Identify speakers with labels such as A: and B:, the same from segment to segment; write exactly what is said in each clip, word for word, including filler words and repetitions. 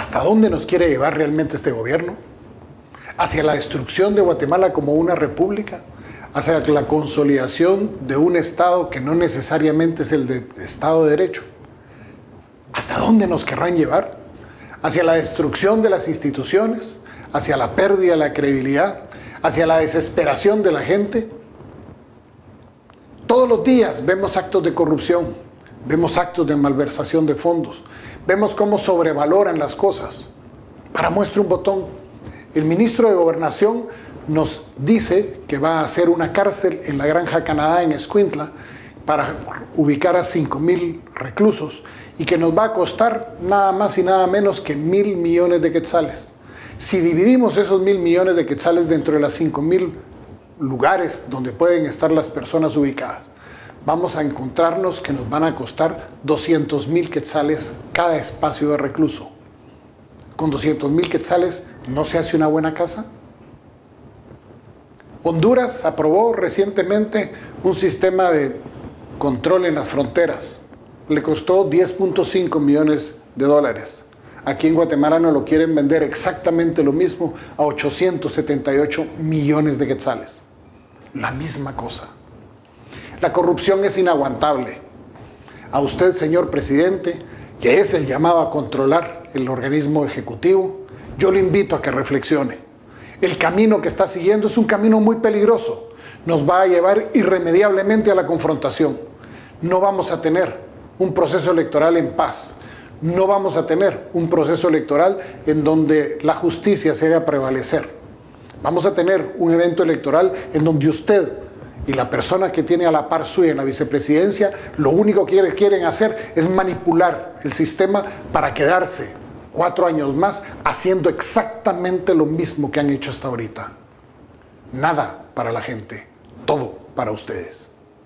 A: ¿Hasta dónde nos quiere llevar realmente este gobierno? ¿Hacia la destrucción de Guatemala como una república? ¿Hacia la consolidación de un Estado que no necesariamente es el de Estado de Derecho? ¿Hasta dónde nos querrán llevar? ¿Hacia la destrucción de las instituciones? ¿Hacia la pérdida de la credibilidad? ¿Hacia la desesperación de la gente? Todos los días vemos actos de corrupción, vemos actos de malversación de fondos, vemos cómo sobrevaloran las cosas. Para muestra un botón, el ministro de Gobernación nos dice que va a hacer una cárcel en la Granja Canadá en Escuintla para ubicar a cinco mil reclusos y que nos va a costar nada más y nada menos que mil millones de quetzales. Si dividimos esos mil millones de quetzales dentro de las cinco mil lugares donde pueden estar las personas ubicadas, vamos a encontrarnos que nos van a costar doscientos mil quetzales cada espacio de recluso. Con doscientos mil quetzales no se hace una buena casa. Honduras aprobó recientemente un sistema de control en las fronteras. Le costó diez punto cinco millones de dólares. Aquí en Guatemala nos lo quieren vender exactamente lo mismo a ochocientos setenta y ocho millones de quetzales. La misma cosa. La corrupción es inaguantable. A usted, señor presidente, que es el llamado a controlar el organismo ejecutivo, yo le invito a que reflexione. El camino que está siguiendo es un camino muy peligroso. Nos va a llevar irremediablemente a la confrontación. No vamos a tener un proceso electoral en paz. No vamos a tener un proceso electoral en donde la justicia se haga prevalecer. Vamos a tener un evento electoral en donde usted y la persona que tiene a la par suya en la vicepresidencia, lo único que quieren hacer es manipular el sistema para quedarse cuatro años más haciendo exactamente lo mismo que han hecho hasta ahorita. Nada para la gente, todo para ustedes.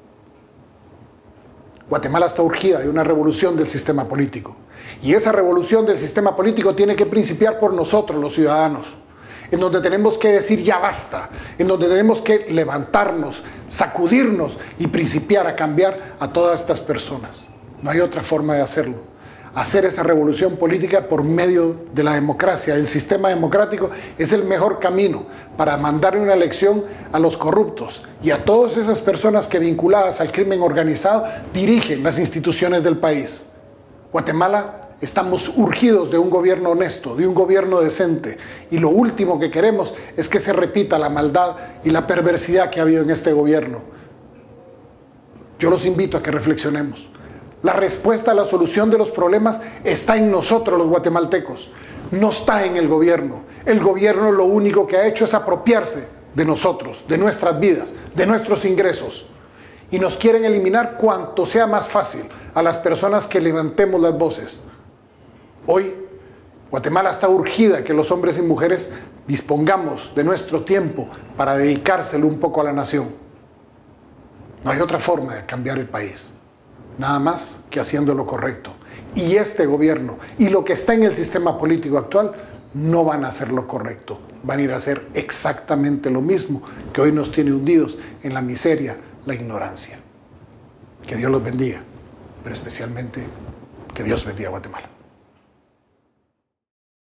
A: Guatemala está urgida de una revolución del sistema político. Y esa revolución del sistema político tiene que principiar por nosotros, los ciudadanos, en donde tenemos que decir ya basta, en donde tenemos que levantarnos, sacudirnos y principiar a cambiar a todas estas personas. No hay otra forma de hacerlo. Hacer esa revolución política por medio de la democracia, del sistema democrático, es el mejor camino para mandar una elección a los corruptos y a todas esas personas que, vinculadas al crimen organizado, dirigen las instituciones del país. Guatemala, estamos urgidos de un gobierno honesto, de un gobierno decente, y lo último que queremos es que se repita la maldad y la perversidad que ha habido en este gobierno. Yo los invito a que reflexionemos. La respuesta a la solución de los problemas está en nosotros, los guatemaltecos. No está en el gobierno. El gobierno lo único que ha hecho es apropiarse de nosotros, de nuestras vidas, de nuestros ingresos. Y nos quieren eliminar cuanto sea más fácil a las personas que levantemos las voces. Hoy, Guatemala está urgida que los hombres y mujeres dispongamos de nuestro tiempo para dedicárselo un poco a la nación. No hay otra forma de cambiar el país. Nada más que haciendo lo correcto. Y este gobierno y lo que está en el sistema político actual no van a hacer lo correcto. Van a ir a hacer exactamente lo mismo que hoy nos tiene hundidos en la miseria, la ignorancia. Que Dios los bendiga, pero especialmente que Dios bendiga a Guatemala.